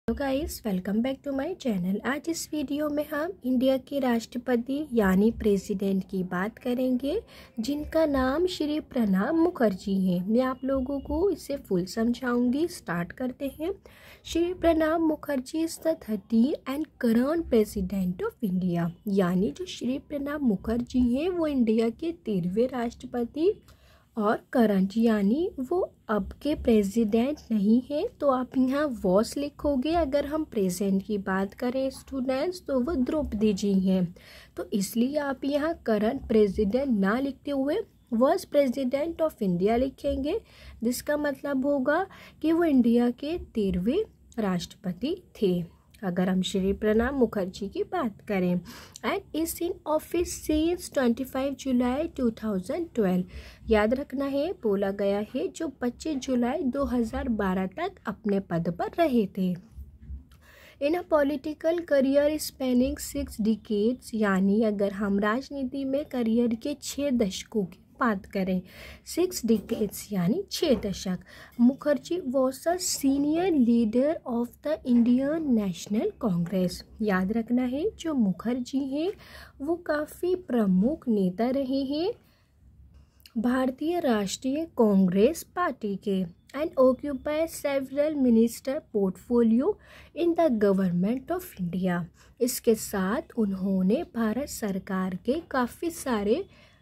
तो guys welcome back to my channel. आज इस वीडियो में हम इंडिया के राष्ट्रपति यानी प्रेसिडेंट की बात करेंगे, जिनका नाम श्री प्रणब मुखर्जी है। मैं आप लोगों को इसे फुल समझाऊंगी। स्टार्ट करते हैं। Shri Pranab Mukherjee is the 13th and current president of India. यानी जो श्री प्रणब मुखर्जी हैं वो इंडिया के 13वें राष्ट्रपति और करंट यानी वो अब के प्रेसिडेंट नहीं है, तो आप यहाँ वॉस लिखोगे। अगर हम प्रेजेंट की बात करें स्टूडेंट्स तो वो द्रौपदी जी हैं, तो इसलिए आप यहाँ करंट प्रेसिडेंट ना लिखते हुए वॉस प्रेसिडेंट ऑफ इंडिया लिखेंगे, जिसका मतलब होगा कि वो इंडिया के 13वें राष्ट्रपति थे। अगर हम श्री प्रणब मुखर्जी की बात करें, and is in office since 25 July 2012। याद रखना है, बोला गया है जो 25 जुलाई 2012 तक अपने पद पर रहे थे। In a political career spanning 6 decades, यानी अगर हम राजनीति में करियर के 6 दशकों की बात करें, 6 डिकेड्स यानी 6 दशक, Mukherjee was a senior leader of the Indian National Congress. याद रखना है जो मुखर्जी हैं वो काफ़ी प्रमुख नेता रहे हैं भारतीय राष्ट्रीय कांग्रेस पार्टी के, and occupy several minister portfolio in the government of India. इसके साथ उन्होंने भारत सरकार के काफ़ी सारे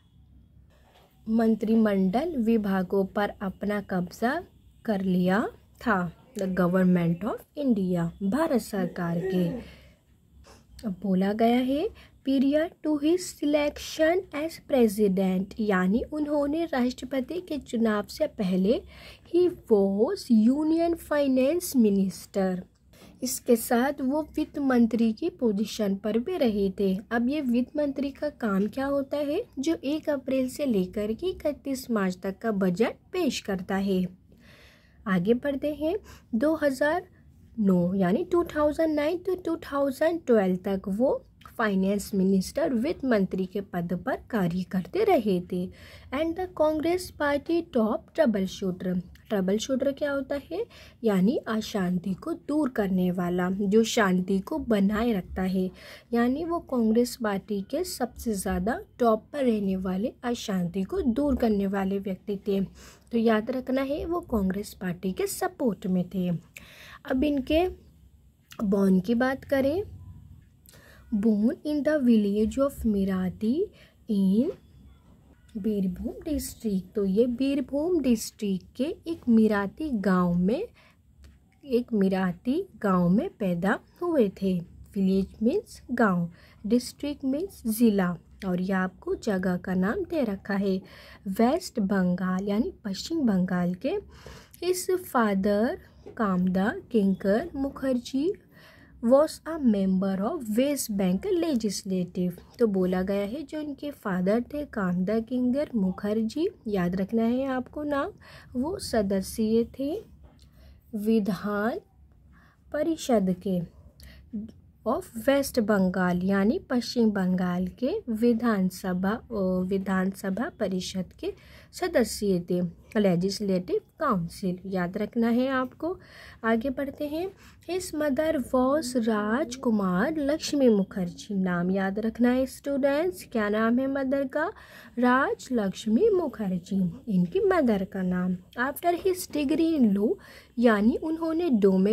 मंत्रिमंडल विभागों पर अपना कब्जा कर लिया था। द गवर्नमेंट ऑफ इंडिया, भारत सरकार के। अब बोला गया है period to his selection as president, यानी उन्होंने राष्ट्रपति के चुनाव से पहले ही वॉज यूनियन फाइनेंस मिनिस्टर। इसके साथ वो वित्त मंत्री की पोजीशन पर भी रहे थे। अब ये वित्त मंत्री का काम क्या होता है, जो 1 अप्रैल से लेकर के 31 मार्च तक का बजट पेश करता है। आगे बढ़ते हैं। 2009 यानी 2009 to 2012 तक वो फाइनेंस मिनिस्टर वित्त मंत्री के पद पर कार्य करते रहे थे। And the Congress party top trouble shooter. Trouble shooter क्या होता है, यानी अशांति को दूर करने वाला, जो शांति को बनाए रखता है। यानी वो कांग्रेस पार्टी के सबसे ज़्यादा टॉप पर रहने वाले, अशांति को दूर करने वाले व्यक्ति थे। तो याद रखना है वो कांग्रेस पार्टी के सपोर्ट में थे। अब इनके बॉर्न की बात करें, born in the village of Mirati in Birbhum district. तो ये बीरभूम डिस्ट्रिक्ट के एक मिराती गांव में पैदा हुए थे। विलेज मीन्स गांव, डिस्ट्रिक्ट मीन्स ज़िला, और ये आपको जगह का नाम दे रखा है वेस्ट बंगाल यानी पश्चिम बंगाल के। His father Kamada Kinkar Mukherjee was a member of West Bengal legislative. तो बोला गया है जो इनके फादर थे कामदा किंकर मुखर्जी, याद रखना है आपको नाम, वो सदस्य थे विधान परिषद के ऑफ वेस्ट बंगाल, यानी पश्चिम बंगाल के विधानसभा परिषद के सदस्य थे, लेजिस्लेटिव काउंसिल। याद रखना है आपको। आगे बढ़ते हैं। His mother was Rajkumar Lakshmi Mukherjee. नाम याद रखना है स्टूडेंट्स, क्या नाम है मदर का, राज लक्ष्मी मुखर्जी इनकी मदर का नाम। After his degree in law, यानी उन्होंने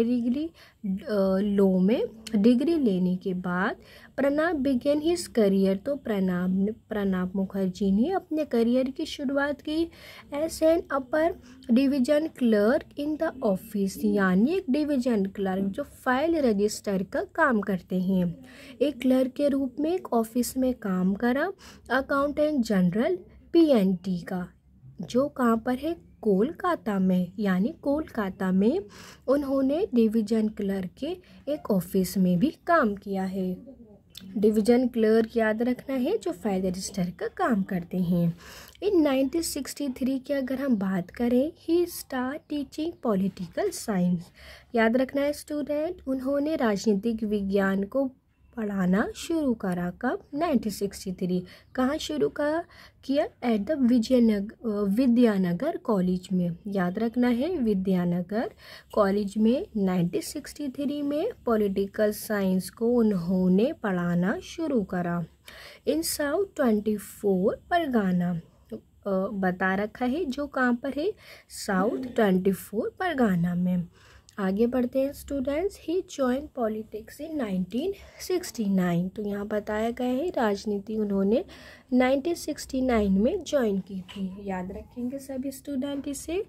लॉ में डिग्री लेने के बाद प्रणब बिगेन हिज करियर। तो प्रणब मुखर्जी ने अपने करियर की शुरुआत की as an upper division clerk in the office, यानी एक डिवीजन क्लर्क जो फाइल रजिस्टर का काम करते हैं। एक क्लर्क के रूप में एक ऑफिस में काम करा। अकाउंटेंट जनरल PNT का, जो कहाँ पर है, कोलकाता में, यानी कोलकाता में उन्होंने डिवीजन क्लर्क के एक ऑफिस में भी काम किया है। डिवीजन क्लर्क याद रखना है जो फाइल रजिस्टर का काम करते हैं। इन 1963 की अगर हम बात करें, he start teaching political science. याद रखना है स्टूडेंट, उन्होंने राजनीतिक विज्ञान को पढ़ाना शुरू करा। कब? 1963। कहाँ शुरू किया? एट द विद्यानगर कॉलेज में। याद रखना है, विद्यानगर कॉलेज में 1963 में पॉलिटिकल साइंस को उन्होंने पढ़ाना शुरू करा। इन साउथ 24 परगाना बता रखा है, जो कहाँ पर है? साउथ 24 परगाना में। आगे बढ़ते हैं students. He join politics in 1969। तो यहाँ बताया गया है राजनीति उन्होंने 1969 में ज्वाइन की थी। याद रखेंगे सभी स्टूडेंट इसे।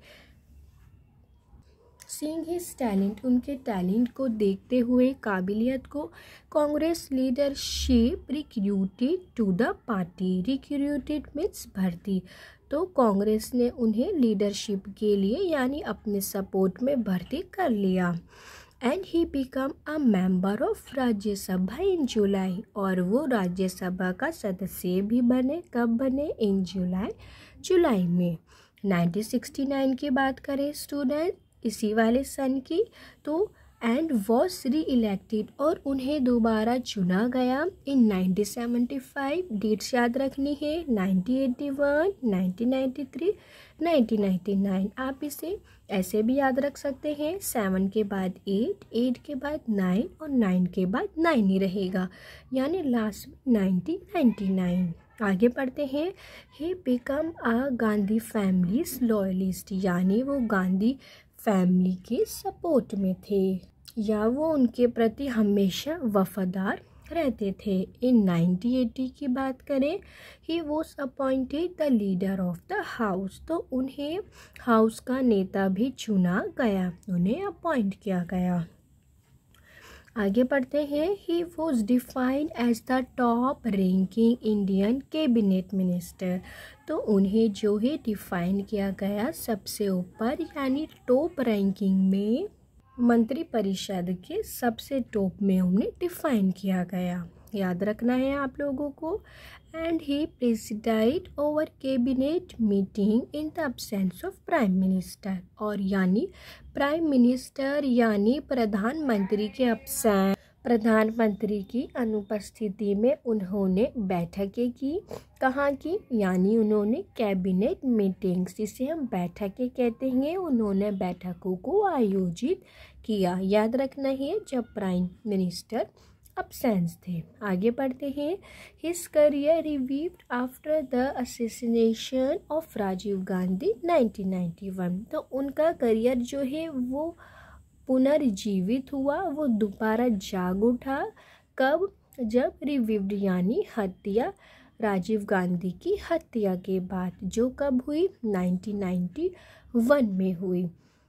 सीइंग हिज टैलेंट, उनके टैलेंट को देखते हुए, काबिलियत को, Congress leadership recruited to the party. Recruited means भर्ती। तो कांग्रेस ने उन्हें लीडरशिप के लिए यानी अपने सपोर्ट में भर्ती कर लिया। And he become a member of Rajya Sabha in July. और वो राज्यसभा का सदस्य भी बने। कब बने? इन जुलाई में। 1969 की बात करें स्टूडेंट, इसी वाले सन की, तो एंड वॉज री इलेक्टेड, और उन्हें दोबारा चुना गया इन 1975। डेट्स याद रखनी है, 1981, 1993, 1999। आप इसे ऐसे भी याद रख सकते हैं, 7 के बाद 8, 8 के बाद 9 और 9 के बाद 9 ही रहेगा, यानी लास्ट 1999। आगे पढ़ते हैं। He become a Gandhi families loyalist, यानी वो गांधी फैमिली के सपोर्ट में थे या वो उनके प्रति हमेशा वफादार रहते थे। इन 1980 की बात करें, he was appointed the leader of the house. तो उन्हें हाउस का नेता भी चुना गया, उन्हें अपॉइंट किया गया। आगे बढ़ते हैं। He was defined as the top ranking Indian cabinet minister. तो उन्हें जो है डिफाइन किया गया सबसे ऊपर यानी टॉप रैंकिंग में, मंत्रिपरिषद के सबसे टॉप में उन्हें डिफाइन किया गया। याद रखना है आप लोगों को। And he presided over cabinet meeting in the absence of prime minister. और यानी प्राइम मिनिस्टर यानी प्रधानमंत्री के प्रधानमंत्री की अनुपस्थिति में उन्होंने बैठकें की। कहाँ की? यानी उन्होंने कैबिनेट मीटिंग्स, जिसे हम बैठकें कहते हैं, उन्होंने बैठकों को आयोजित किया। याद रखना है, जब प्राइम मिनिस्टर अब्सेंस थे। आगे बढ़ते हैं। His career revived after the assassination of Rajiv Gandhi 1991। तो उनका करियर जो है वो पुनर्जीवित हुआ, वो दोबारा जाग उठा। कब? जब रिवीव्ड यानी हत्या, राजीव गांधी की हत्या के बाद, जो कब हुई? 1991 में हुई।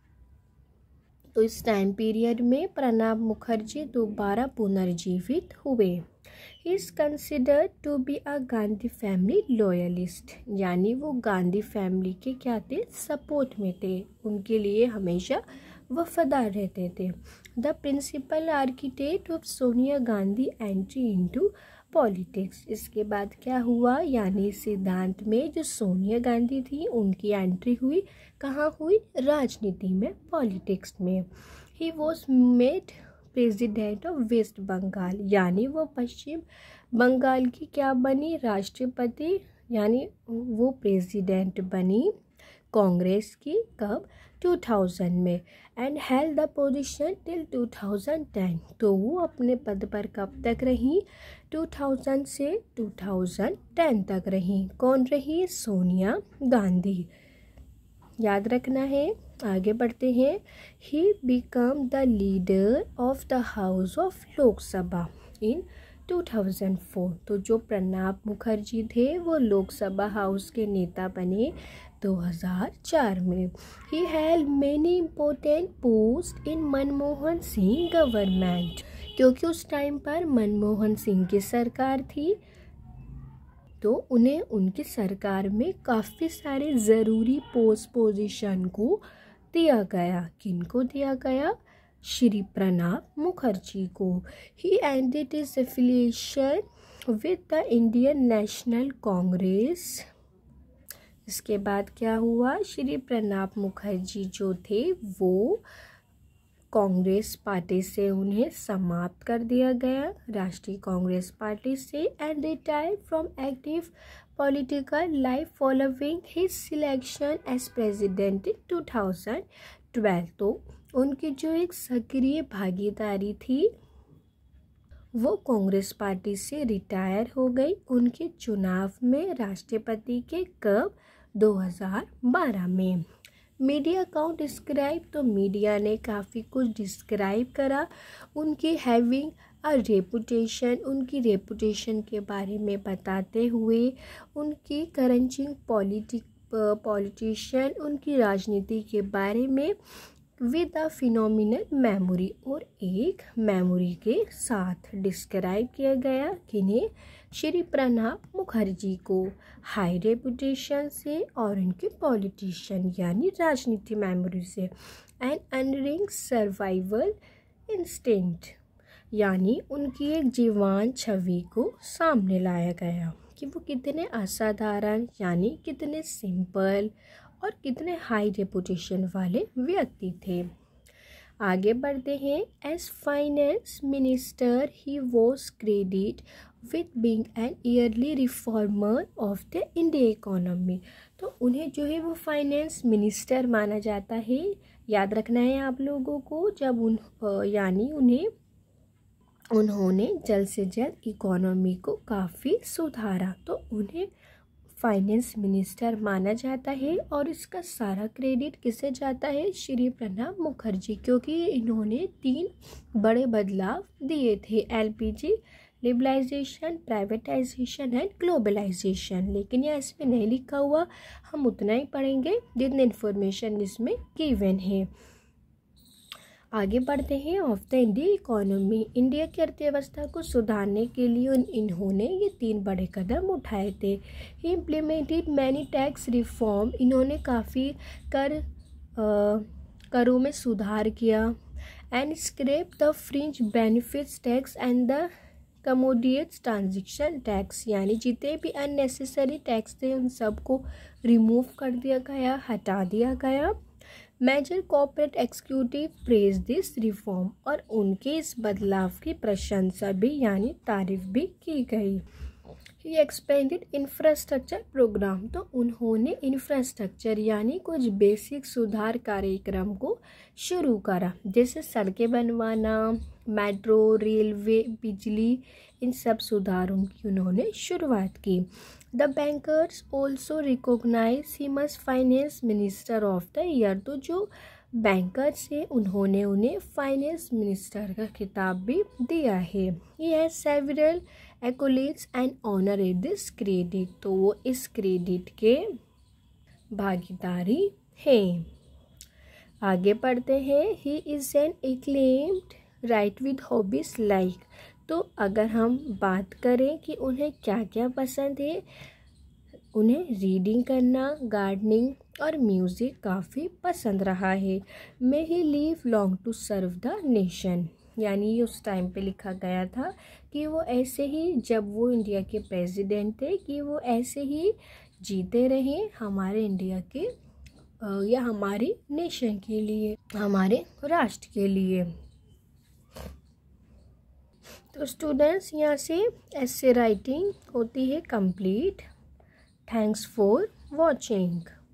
तो इस टाइम पीरियड में प्रणब मुखर्जी दोबारा पुनर्जीवित हुए। He is considered to be a Gandhi family loyalist, यानी वो गांधी फैमिली के क्या थे? सपोर्ट में थे, उनके लिए हमेशा वफादार रहते थे। The principal architect of Sonia Gandhi entry into politics. इसके बाद क्या हुआ? यानी सिद्धांत में जो सोनिया गांधी थी उनकी एंट्री हुई। कहाँ हुई? राजनीति में, पॉलिटिक्स में। He was made president of West Bengal, यानी वो पश्चिम बंगाल की क्या बनी? राष्ट्रपति, यानी वो प्रेसिडेंट बनी कांग्रेस की। कब? 2000 में। And held the position till 2010। तो वो अपने पद पर कब तक रही? 2000 से 2010 तक रही। कौन रही? सोनिया गांधी। याद रखना है। आगे बढ़ते हैं। He become the leader of the house of Lok Sabha in 2004। तो जो प्रणब मुखर्जी थे वो लोकसभा हाउस के नेता बने 2004 में। He held many important post in Manmohan Singh government, क्योंकि उस टाइम पर मनमोहन सिंह की सरकार थी, तो उन्हें उनकी सरकार में काफ़ी सारे ज़रूरी पोजीशन को दिया गया। किनको दिया गया? श्री प्रणब मुखर्जी को। He ended his affiliation with the Indian National Congress. इसके बाद क्या हुआ? श्री प्रणब मुखर्जी जो थे वो कांग्रेस पार्टी से उन्हें समाप्त कर दिया गया, राष्ट्रीय कांग्रेस पार्टी से, and retired from active political life following his selection as president in 2012। तो उनकी जो एक सक्रिय भागीदारी थी वो कांग्रेस पार्टी से रिटायर हो गई उनके चुनाव में राष्ट्रपति के कब 2012 में। मीडिया अकाउंट डिस्क्राइब, तो मीडिया ने काफ़ी कुछ डिस्क्राइब करा उनकी हैविंग अ रेपुटेशन, उनकी रेपुटेशन के बारे में बताते हुए, उनकी करंचिंग पॉलिटिशियन, उनकी राजनीति के बारे में विद अ फिनोमिनल मेमोरी, और एक मेमोरी के साथ डिस्क्राइब किया गया किन्हें, श्री प्रणब मुखर्जी को, हाई रेपुटेशन से और उनके पॉलिटिशियन यानी राजनीति मेमोरी से, एंड अनरिंग सर्वाइवल इंस्टिंक्ट यानी उनकी एक जीवान छवि को सामने लाया गया कि वो कितने असाधारण यानी कितने सिंपल और कितने हाई रेपुटेशन वाले व्यक्ति थे। आगे बढ़ते हैं। As finance minister he was credit with being an early reformer of the India economy. तो उन्हें जो है वो फाइनेंस मिनिस्टर माना जाता है। याद रखना है आप लोगों को, जब उन्होंने जल्द से जल्द इकोनॉमी को काफ़ी सुधारा, तो उन्हें फाइनेंस मिनिस्टर माना जाता है। और इसका सारा क्रेडिट किसे जाता है? श्री प्रणब मुखर्जी, क्योंकि इन्होंने 3 बड़े बदलाव दिए थे, LPG liberalisation, privatisation and globalisation. लेकिन यह इसमें नहीं लिखा हुआ, हम उतना ही पढ़ेंगे जितनी इन्फॉर्मेशन इसमें गिवन है। आगे बढ़ते हैं। Of the India economy, India की अर्थव्यवस्था को सुधारने के लिए इन्होंने ये 3 बड़े कदम उठाए थे। He implemented many tax reform, इन्होंने काफ़ी करों में सुधार किया। And scrap the fringe benefits tax and the commodities transaction tax, यानी जितने भी अननेसेसरी टैक्स थे उन सबको रिमूव कर दिया गया, हटा दिया गया। Major corporate executive praise this reform, और उनके इस बदलाव की प्रशंसा भी यानी तारीफ भी की गई। ही एक्सपेंडेड इंफ्रास्ट्रक्चर प्रोग्राम, तो उन्होंने इंफ्रास्ट्रक्चर यानी कुछ बेसिक सुधार कार्यक्रम को शुरू करा, जैसे सड़कें बनवाना, मेट्रो, रेलवे, बिजली, इन सब सुधारों की उन्होंने शुरुआत की। The bankers also recognise him as finance minister of the year, तो जो बैंकर्स है उन्होंने उन्हें फाइनेंस मिनिस्टर का खिताब भी दिया है। He has several accolades and honour at this credit, तो वो इस क्रेडिट के भागीदारी हैं। आगे बढ़ते हैं। He is an acclaimed writer with hobbies like, तो अगर हम बात करें कि उन्हें क्या क्या पसंद है, उन्हें रीडिंग करना, गार्डनिंग और म्यूज़िक काफ़ी पसंद रहा है। May he live long to serve the nation, यानी उस टाइम पे लिखा गया था कि वो ऐसे ही, जब वो इंडिया के प्रेसिडेंट थे, कि वो ऐसे ही जीते रहे हमारे इंडिया के या हमारी नेशन के लिए, हमारे राष्ट्र के लिए। तो स्टूडेंट्स, यहाँ से ऐसे राइटिंग होती है कंप्लीट। Thanks for watching.